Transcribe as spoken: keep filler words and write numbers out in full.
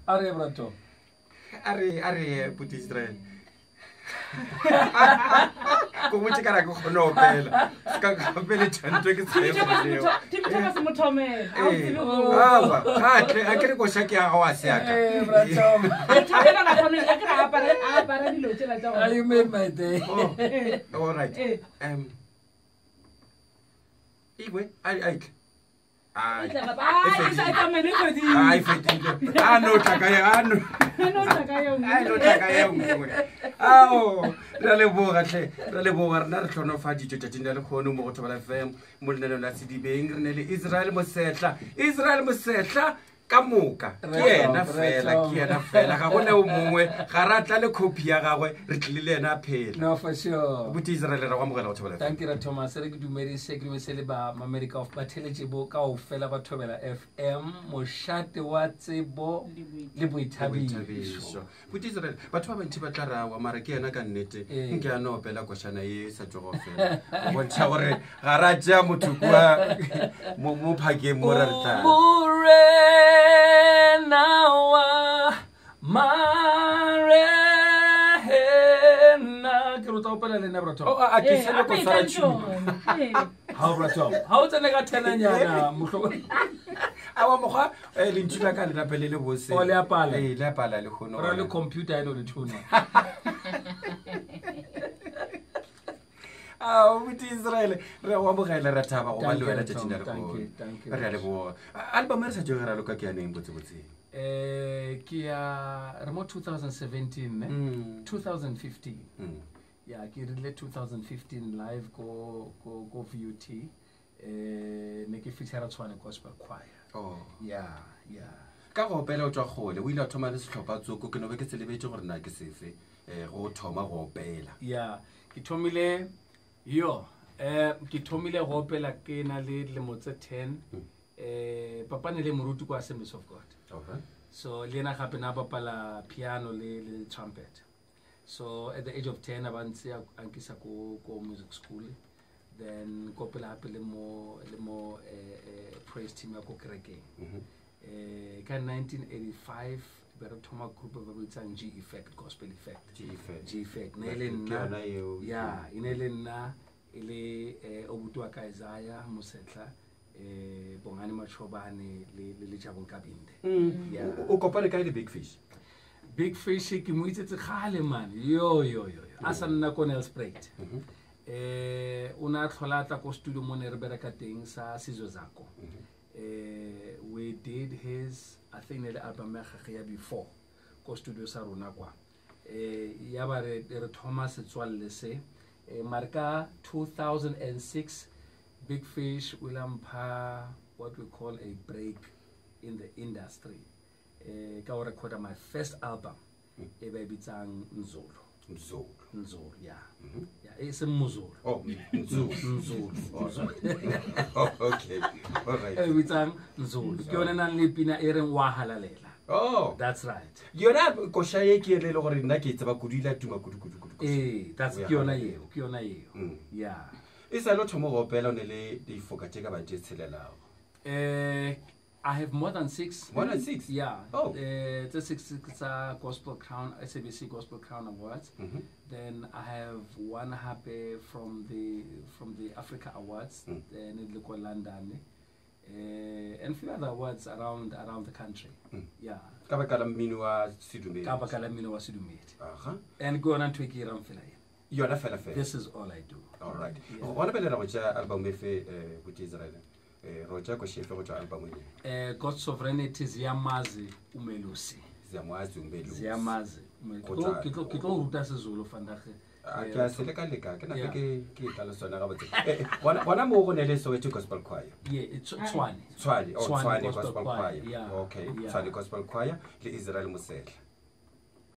Are brato. Are are Puti Israel. Como te cara ko no pela. Ska ka pele chanto ke se. Timothy se mothomela. Ah, ha tle a kere go shaki a wa se aka. Eh brato. Thapela ga khone a kra apara apara dilo tsela tsa. You made my day. Oh, all right. Um Iwe, ai ai. Ai. Ai fetile. Ah no takaya ano. No takaya. Ai no takaya ngwe. Ao, ra le boga tle, ra le boga rena re tlhonofatse tšatšing le lekgono mo go Thobela F M mo lenaneo la Sedibeng re ne le Israel Mosehla. Israel Mosehla ka moka ke yena fela ke yena fela ga gone o mongwe ga ra tla le copy ya gagwe re tlile ena phela. No, for sure. Buti Israel ra go mogela go Thobela F M. Thank you Thomas. Re ke dumedise ke dumedise ba America of Bateletse bo ka o fela ba Thobela F M mo shate wa tsebo le boithabiso. Buti Israel batho ba bantsi ba tla ra wa mara ke yena ka nnete nke a no pela koshana ye sa tsogo fela go ntsha gore ga ra ja mothukwa mo mo phakeng mo re tla nawa mare na ke rota opela le na brato. Oh a ke se le go tsara tšhu. Ha brato ha o tsene ka tenanyana mohlobo a wa mogwa e le ntšhila ka le rapele le bose o le apala e le apala le khono ra le computer eno le tuna. Ah, Buti Israel re wa bogela ra thaba go ba le wena tšatšing le go. Re a le bo album re sa jogera lo ka ke ane botse botse. Eh ke ya re mo twenty seventeen ne twenty fifteen. Yeah, ke rile twenty fifteen live go go go V U T eh ne ke feature Tshwane Gospel Choir. Oh yeah yeah. Ka go pela o tswa gole o ile a thoma le setlhopha tsoko ke no be ke celebate gore na ke sefe eh go thoma go pela. Yeah, ke thomile yo eh ke thomile go pela ke na le le motse ten eh papa ne le moruti kwa Assemblies of God. Okay. So lena gape na bapala piano le le trumpet. So at the age of ten abantse a nkisa ko ko music school. Then go pela hape le mo le mo eh praise team ya ko kerekeng. Eh ka nineteen eighty-five bere thoma group of bitsang G Effect Gospel Effect. G Effect. G Effect. Ne le nna. Yeah, ine le nna ile eh obutwa ka Isaiah Mosehla eh bongani machobane le le Jabong Kabinde. Yeah. O kopane ka le Big Fish. Big Fish ke mo itsetse khale man. Yo yo yo. Asa nna ko Nelspruit. Eh una tlholatla ko studio mo ne re bereka teng sa Sizo Zako. Eh we did his I think the album ya before ko studio sa rona kwa. Eh ya ba re re Thomas Tswalle se eh marka two thousand six Big Fish will ampa what we call a break in the industry. Eh ka o record my first album e ba bitsang Nzolo. Nzolo. Nzolo, yeah. Yeah, it's a Muzolo. Oh, Nzolo. Nzolo. Okay. All right. Eh bitsang Nzolo. Ke yona nang le pina e reng wa halalela. Oh, that's right. Yona ko shaye ke le le gore nna ke tsaba kudila tuma kudu kudu kudu. Eh, that's ke yona eo, ke yona eo. Yeah. Isa lo thomo go pela ne le di fokate ka ba tsetselelago. Eh I have more than six. More than six? Yeah. Oh. Uh, the six uh, Gospel Crown, S A B C Gospel Crown Awards. Mm-hmm. Then I have one happy from the from the Africa Awards in mm. London, uh, and few other awards around around the country. Mm. Yeah. Kabakala minwa sidumeti. Kabakala minwa sidumeti. Uh-huh. And go on to iki ramfila. You are fela fela. This is all I do. All right. Ona bele ra album efe Buti Israel. Eh roja ko shefe go album e. Eh God's Sovereignty ziyamazi umelusi. Ziyamazi umelusi. Ziyamazi. Kiko kiko ruta seZulu fandache. Ke a seleka leka ke na ke ke tla sona ga botse. Eh bona bona mo go ne le Soweto Gospel Choir. Yeah, it's Tshwane. Tshwane, oh Tshwane Gospel Choir. Okay, Tshwane Gospel Choir le Israel Mosehla.